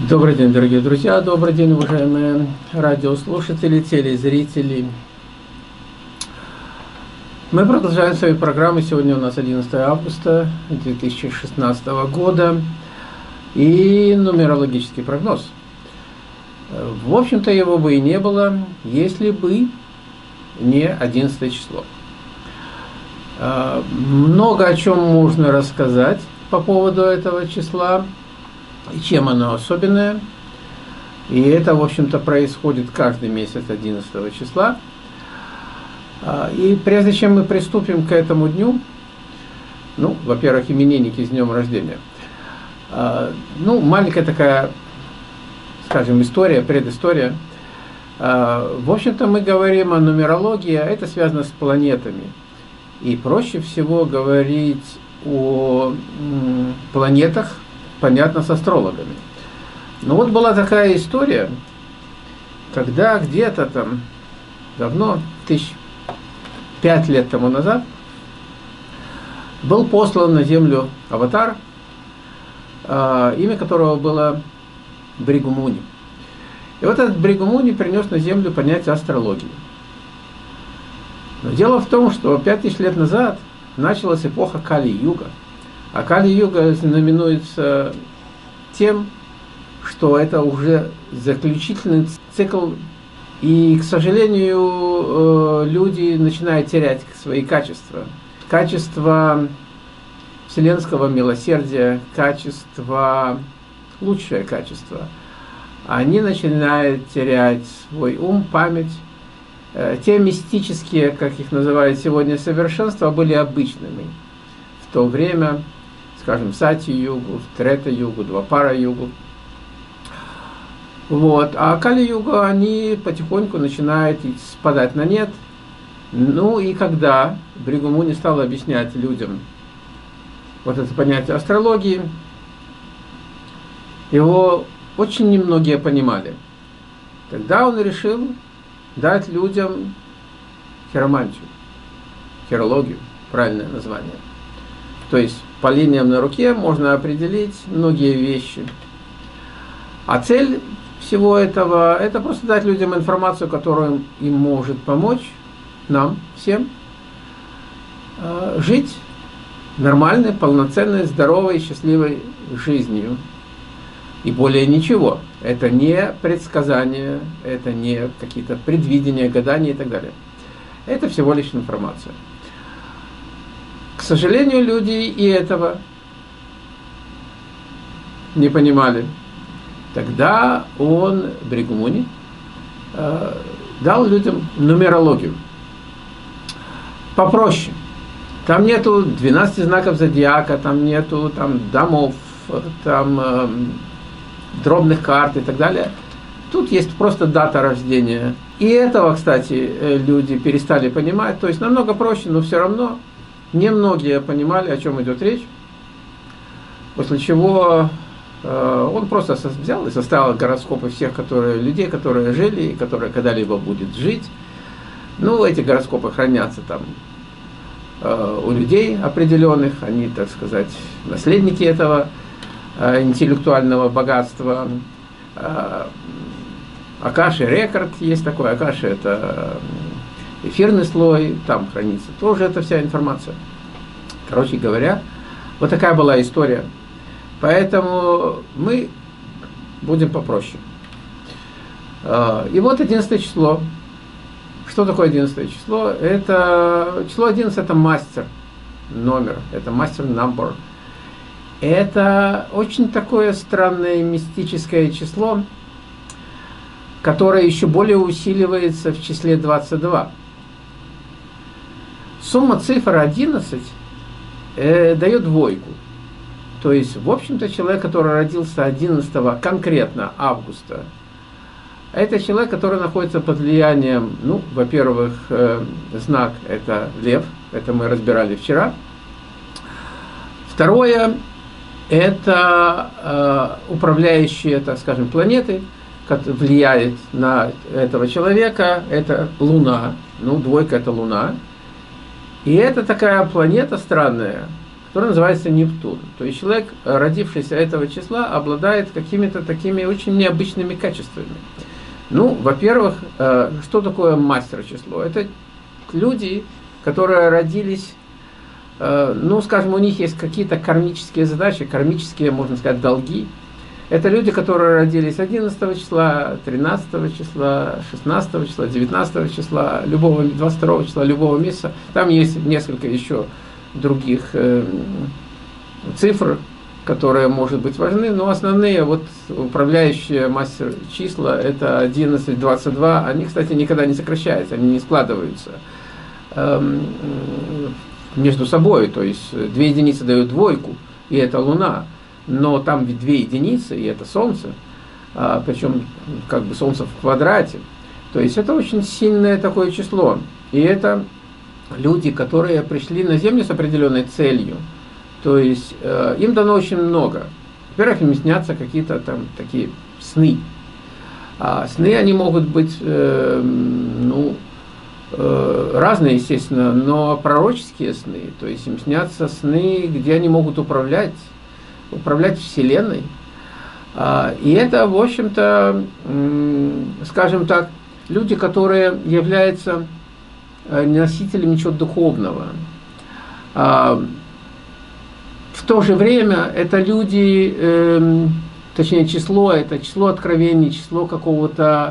Добрый день, дорогие друзья, добрый день, уважаемые радиослушатели, телезрители. Мы продолжаем свои программы. Сегодня у нас 11 августа 2016 года и нумерологический прогноз. В общем-то, его бы и не было, если бы не 11 число. Много о чем можно рассказать по поводу этого числа и чем оно особенное. И это, в общем-то, происходит каждый месяц 11 числа. И прежде чем мы приступим к этому дню, во-первых, именинники с днем рождения. Маленькая такая, скажем, история, предыстория. В общем-то, мы говорим о нумерологии, а это связано с планетами. И проще всего говорить о планетах, понятно, с астрологами. Но вот была такая история, когда где-то там давно, 5 лет тому назад, был послан на Землю аватар, имя которого было Бригу Муни. И вот этот Бригу Муни принес на Землю понятие астрологии. Но дело в том, что 5000 лет назад началась эпоха Кали-юга. А Кали-юга знаменуется тем, что это уже заключительный цикл, и, к сожалению, люди начинают терять свои качества. Качество вселенского милосердия, лучшее качество. Они начинают терять свой ум, память. Те мистические, как их называют сегодня, совершенства были обычными. В то время, скажем, в Сати-югу, в Трета-югу, Двапара-югу. А Кали-югу они потихоньку начинают спадать на нет. И когда Бригу Муни стал объяснять людям вот это понятие астрологии, его очень немногие понимали. Тогда он решил дать людям хиромантию, хирологию, правильное название. То есть по линиям на руке можно определить многие вещи. А цель всего этого – это просто дать людям информацию, которая им может помочь, нам всем, жить нормальной, полноценной, здоровой, счастливой жизнью. И более ничего. Это не предсказания, это не какие-то предвидения, гадания и так далее. Это всего лишь информация. К сожалению, люди и этого не понимали. Тогда Бригу Муни, дал людям нумерологию. Попроще. Там нету 12 знаков зодиака, там нету домов, дробных карт и так далее. Тут есть просто дата рождения. И этого, кстати, люди перестали понимать. То есть намного проще, но все равно немногие понимали, о чем идет речь. После чего он просто взял и составил гороскопы всех людей, которые жили и которые когда-либо будут жить. Эти гороскопы хранятся там у людей определенных, они, так сказать, наследники этого интеллектуального богатства. Акаши рекорд есть такой. Акаши — это эфирный слой, там хранится тоже эта вся информация. Короче говоря, вот такая была история. Поэтому мы будем попроще. И вот 11 число. Что такое 11 число? Число 11 – это мастер номер, это мастер number. Это очень такое странное мистическое число, которое еще более усиливается в числе 22. Сумма цифр 11 дает двойку. То есть, в общем-то, человек, который родился 11 конкретно августа, это человек, который находится под влиянием, во-первых, знак – это лев, это мы разбирали вчера. Второе – это управляющие, так скажем, планеты, которые влияют на этого человека, это Луна, двойка – это Луна. И это такая планета странная, который называется Нептун. То есть человек, родившийся этого числа, обладает какими-то такими очень необычными качествами. Ну, во-первых, что такое мастер число? Это люди, которые родились, ну, скажем, у них есть какие-то кармические задачи, кармические, можно сказать, долги. Это люди, которые родились 11 числа, 13 числа, 16 числа, 19 числа, любого, 22 числа, любого месяца. Там есть несколько еще других цифр, которые, может быть, важны, но основные, вот, управляющие мастер числа, это 11, 22, они, кстати, никогда не сокращаются, они не складываются между собой, то есть 2 единицы дают двойку, и это Луна, но там ведь 2 единицы, и это Солнце, причем как бы Солнце в квадрате, то есть это очень сильное такое число, и это люди, которые пришли на Землю с определенной целью, то есть им дано очень много. Во-первых, им снятся какие-то там такие сны. Сны, они могут быть, разные, естественно, но пророческие сны, то есть им снятся сны, где они могут управлять Вселенной. И это, в общем-то, скажем так, люди, которые являются носителями чего-то духовного. В то же время это люди, точнее число, это число откровений, число какого-то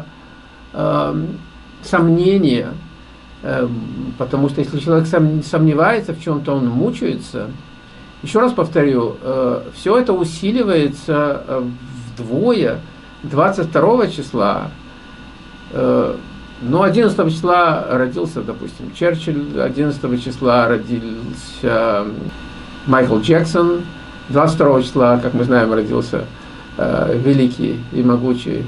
сомнения, потому что если человек сомневается в чем-то, он мучается. Еще раз повторю, все это усиливается вдвое 22 числа. Но 11 числа родился, допустим, Черчилль, 11 числа родился Майкл Джексон, 22 числа, как мы знаем, родился великий и могучий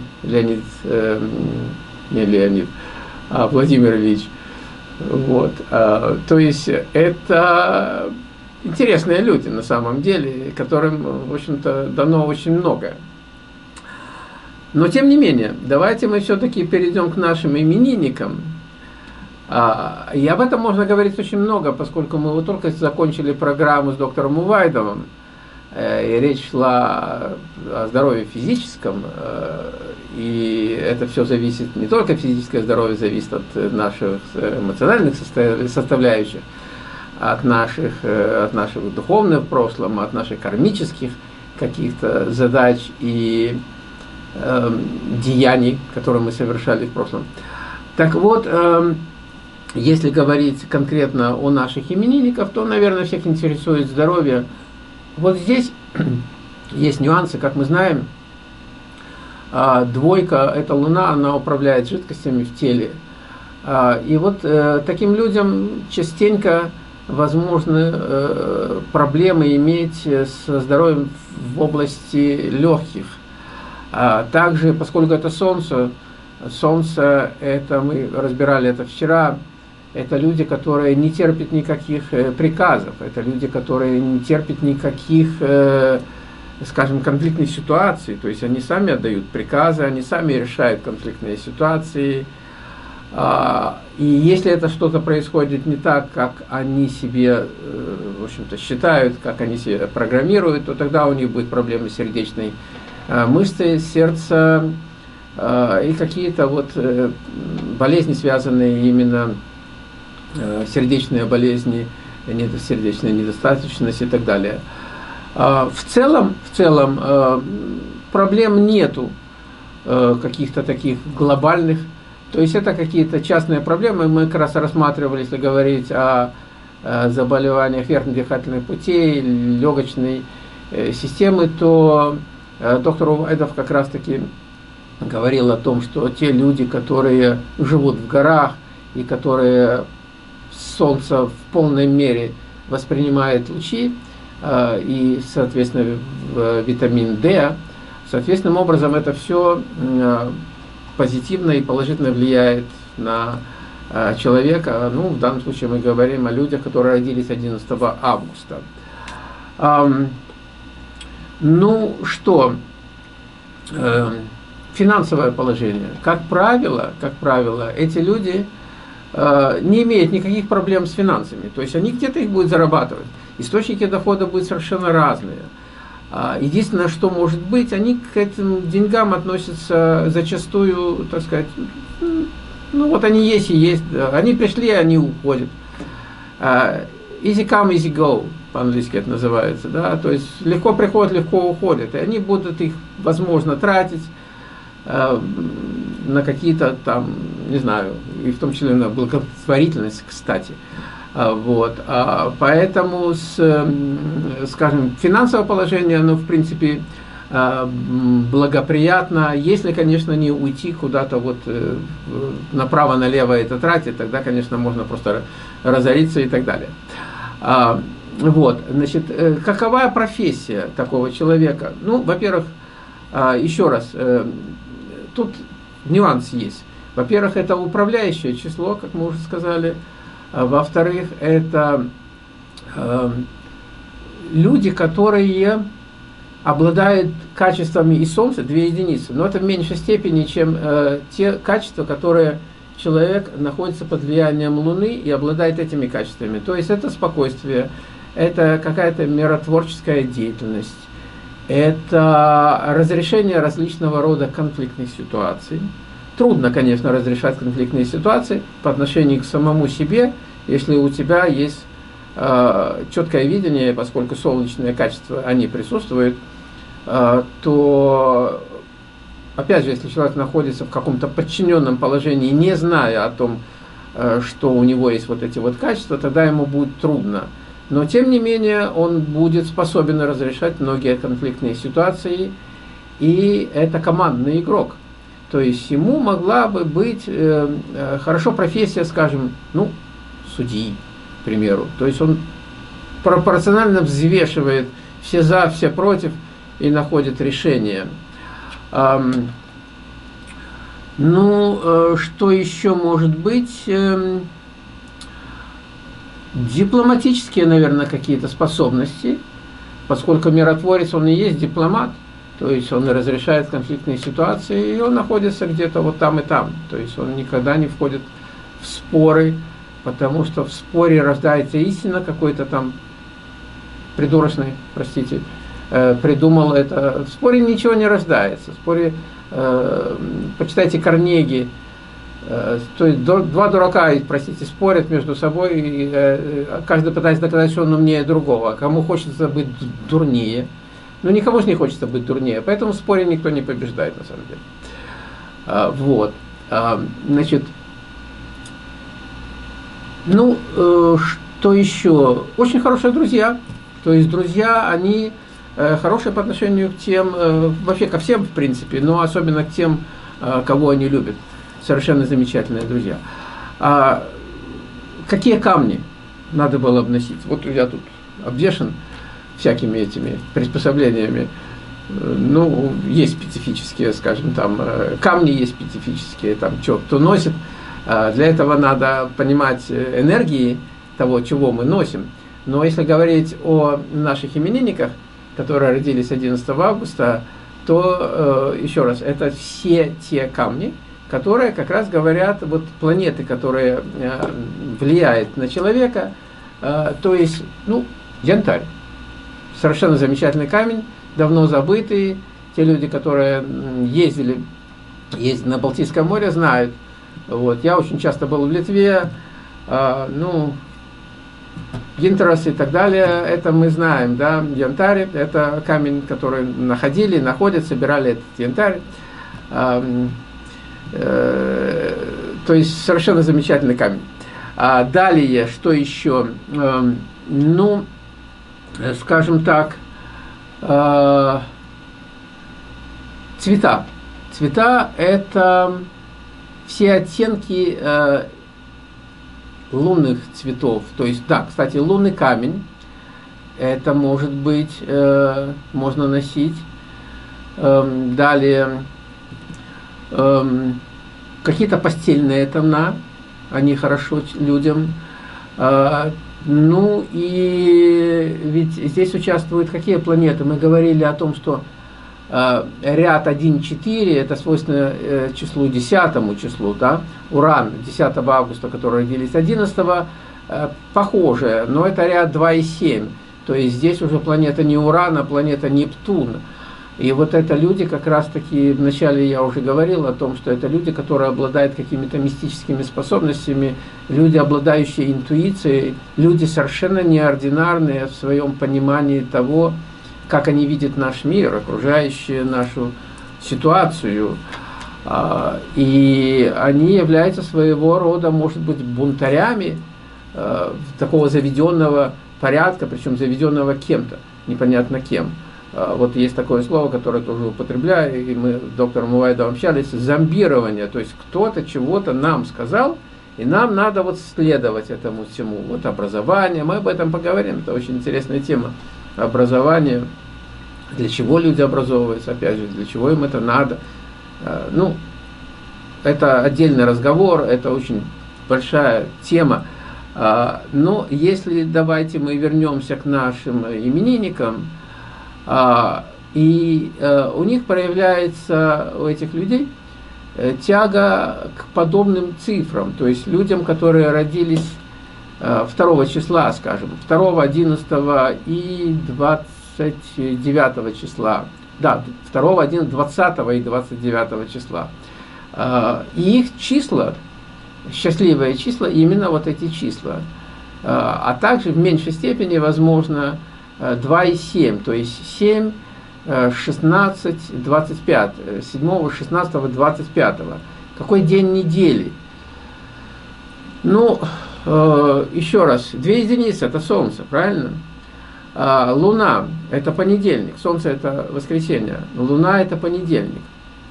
Владимир Ильич. Вот. То есть это интересные люди на самом деле, которым, в общем-то, дано очень многое. Но, тем не менее, давайте мы все-таки перейдем к нашим именинникам. И об этом можно говорить очень много, поскольку мы вот только закончили программу с доктором Увайдовым, и речь шла о здоровье физическом, и это все зависит, не только физическое здоровье зависит от наших эмоциональных составляющих, от наших духовных прошлых, от наших кармических каких-то задач и деяний, которые мы совершали в прошлом. Так вот, если говорить конкретно о наших именинниках, то, наверное, всех интересует здоровье. Вот здесь есть нюансы, как мы знаем. Двойка – это Луна, она управляет жидкостями в теле. И вот таким людям частенько возможны проблемы иметь со здоровьем в области легких. Также, поскольку это Солнце, это мы разбирали это вчера, это люди, которые не терпят никаких приказов, это люди, которые не терпят никаких, скажем, конфликтных ситуаций, то есть они сами отдают приказы, они сами решают конфликтные ситуации, и если это что-то происходит не так, как они себе, в общем-то, считают, как они себе программируют, то тогда у них будут проблемы сердечной мышцы, сердца и какие-то вот болезни, связанные именно сердечные болезни, сердечная недостаточность и так далее. В целом проблем нету каких-то таких глобальных, то есть это какие-то частные проблемы. Мы как раз рассматривали, если говорить о заболеваниях верхних дыхательных путей, легочной системы, то доктор Увайдов как раз-таки говорил о том, что те люди, которые живут в горах и которые Солнце в полной мере воспринимает лучи и, соответственно, витамин D, соответственным образом это все позитивно и положительно влияет на человека. Ну, в данном случае мы говорим о людях, которые родились 11 августа. Ну что, финансовое положение. Как правило, эти люди не имеет никаких проблем с финансами. То есть они где-то их будут зарабатывать. Источники дохода будут совершенно разные. Единственное, что может быть, они к этим деньгам относятся зачастую, так сказать, ну вот они есть и есть. Они пришли, они уходят. Easy come, easy go, по-английски это называется. Да? То есть легко приходят, легко уходят. И они будут их, возможно, тратить на какие-то там, не знаю, и в том числе на благотворительность, кстати. Вот. Поэтому, скажем, финансовое положение, оно, в принципе, благоприятно, если, конечно, не уйти куда-то вот направо-налево это тратить, тогда, конечно, можно просто разориться и так далее. Вот, значит, какова профессия такого человека? Ну, во-первых, еще раз, тут нюанс есть. Во-первых, это управляющее число, как мы уже сказали. Во-вторых, это люди, которые обладают качествами и Солнца, 2 единицы, но это в меньшей степени, чем те качества, которые человек находится под влиянием Луны и обладает этими качествами. То есть это спокойствие, это какая-то миротворческая деятельность, это разрешение различного рода конфликтных ситуаций. Трудно, конечно, разрешать конфликтные ситуации по отношению к самому себе, если у тебя есть четкое видение, поскольку солнечные качества, они присутствуют, то, опять же, если человек находится в каком-то подчиненном положении, не зная о том, что у него есть вот эти вот качества, тогда ему будет трудно. Но, тем не менее, он будет способен разрешать многие конфликтные ситуации, и это командный игрок. То есть ему могла бы быть хорошо профессия, скажем, ну, судьи, к примеру. То есть он пропорционально взвешивает все за, все против и находит решение. Ну, что еще может быть? Дипломатические, наверное, какие-то способности, поскольку миротворец, он и есть дипломат. То есть он разрешает конфликтные ситуации, и он находится где-то вот там и там. То есть он никогда не входит в споры, потому что в споре рождается истина, какой-то там придурочный, простите, придумал это. В споре ничего не рождается. В споре, почитайте Карнеги, то есть 2 дурака, простите, спорят между собой, и каждый пытается доказать, что он умнее другого. Кому хочется быть дурнее. Но никому же не хочется быть дурнее, поэтому в споре никто не побеждает, на самом деле. Вот. Значит, ну, что еще? Очень хорошие друзья. То есть друзья, они хорошие по отношению к тем, вообще ко всем, в принципе, но особенно к тем, кого они любят. Совершенно замечательные друзья. Какие камни надо было обносить? Вот я тут обвешан всякими этими приспособлениями. Ну, есть специфические, скажем, там, камни есть специфические, там, что кто носит. Для этого надо понимать энергии того, чего мы носим. Но если говорить о наших именинниках, которые родились 11 августа, то, еще раз, это все те камни, которые как раз говорят, вот планеты, которые влияют на человека, то есть, ну, янтарь. Совершенно замечательный камень, давно забытый. Те люди, которые ездили на Балтийское море, знают. Вот. Я очень часто был в Литве, ну, Гинтерас и так далее, это мы знаем, да, янтарь, это камень, который находили, находят, собирали этот янтарь. То есть совершенно замечательный камень. Далее, что еще? Ну, скажем так, цвета. Цвета – это все оттенки лунных цветов. То есть, да, кстати, лунный камень, это может быть, можно носить. Далее, какие-то постельные тона, они хорошо людям. Ну и ведь здесь участвуют какие планеты? Мы говорили о том, что ряд 1,4, это свойственно числу 10 числу, да? Уран 10 августа, который родились 11, похоже, но это ряд 2,7. То есть здесь уже планета не Уран, а планета Нептун. И вот это люди, как раз-таки, вначале я уже говорил о том, что это люди, которые обладают какими-то мистическими способностями, люди, обладающие интуицией, люди совершенно неординарные в своем понимании того, как они видят наш мир, окружающую нашу ситуацию. И они являются своего рода, может быть, бунтарями такого заведенного порядка, причем заведенного кем-то, непонятно кем. Вот есть такое слово, которое тоже употребляю, и мы с доктором Увайдом общались, зомбирование, то есть кто-то чего-то нам сказал, и нам надо вот следовать этому всему. Вот образование, мы об этом поговорим, это очень интересная тема. Образование, для чего люди образовываются, опять же, для чего им это надо. Ну, это отдельный разговор, это очень большая тема. Но если давайте мы вернемся к нашим именинникам, и у них проявляется, у этих людей, тяга к подобным цифрам, то есть людям, которые родились 2 числа, скажем, 2, 11 и 29 числа, да, 2, 11, 20 и 29 числа. И их числа, счастливые числа, именно вот эти числа. А также в меньшей степени, возможно, 2 и 7, то есть 7, 16, 25, 7, 16, 25. Какой день недели? Ну, еще раз, 2 единицы – это Солнце, правильно? Луна – это понедельник, Солнце – это воскресенье, Луна – это понедельник.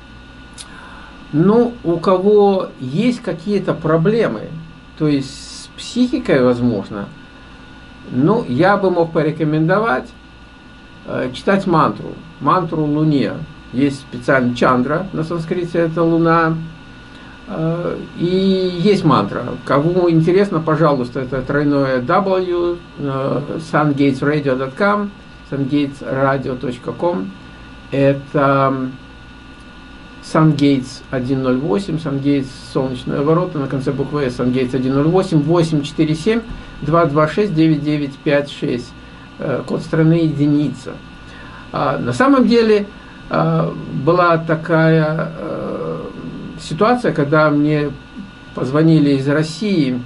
Ну, у кого есть какие-то проблемы, то есть с психикой, возможно, ну, я бы мог порекомендовать читать мантру Луне. Есть специальный чандра, на санскрите это Луна, и есть мантра. Кому интересно, пожалуйста, это тройное W, sungatesradio.com, sungatesradio.com, это SunGates 108, SunGates солнечные ворота, на конце буквы S, SunGates 108, 847 226 9956, код страны единица. На самом деле была такая ситуация, когда мне позвонили из России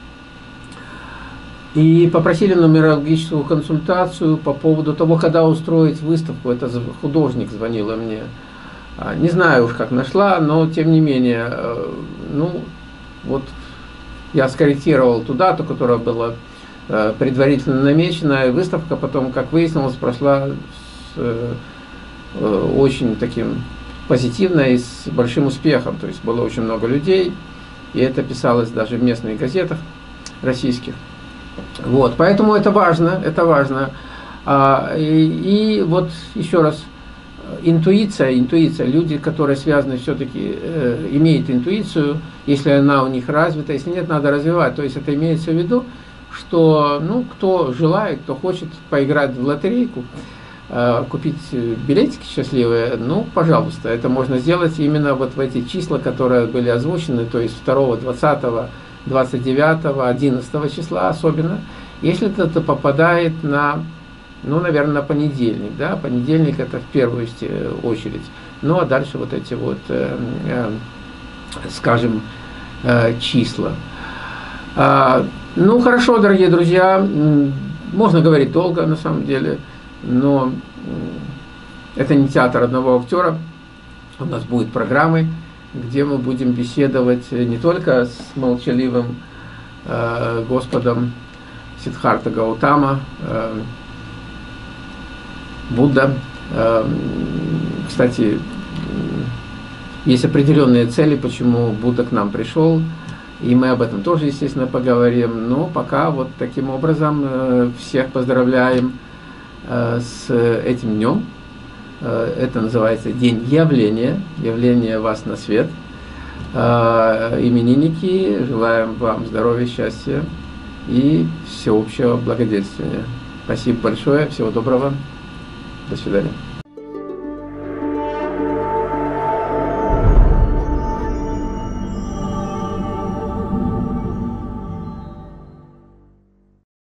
и попросили нумерологическую консультацию по поводу того, когда устроить выставку. Это художник звонила мне. Не знаю уж, как нашла, но тем не менее, ну, вот я скорректировал ту дату, которая была предварительно намечена, и выставка потом, как выяснилось, прошла с очень таким позитивно и с большим успехом. То есть было очень много людей, и это писалось даже в местных газетах российских. Вот, поэтому это важно, это важно. И вот еще раз, интуиция, люди, которые связаны все-таки, имеют интуицию, если она у них развита, если нет, надо развивать. То есть это имеется в виду, что, ну, кто желает, кто хочет поиграть в лотерейку, купить билетики счастливые, ну, пожалуйста, это можно сделать именно вот в эти числа, которые были озвучены, то есть 2, 20, 29, 11 числа особенно, если это попадает на, ну, наверное, на понедельник, да, понедельник это в первую очередь, ну, а дальше вот эти вот, скажем, числа. Ну, хорошо, дорогие друзья, можно говорить долго, на самом деле, но это не театр одного актера, у нас будут программы, где мы будем беседовать не только с молчаливым Господом Сиддхарта Гаутама, Будда. Кстати, есть определенные цели, почему Будда к нам пришел, и мы об этом тоже, естественно, поговорим. Но пока вот таким образом всех поздравляем с этим днем. Это называется День явления, явление вас на свет. Именинники, желаем вам здоровья, счастья и всеобщего благоденствия. Спасибо большое, всего доброго, до свидания.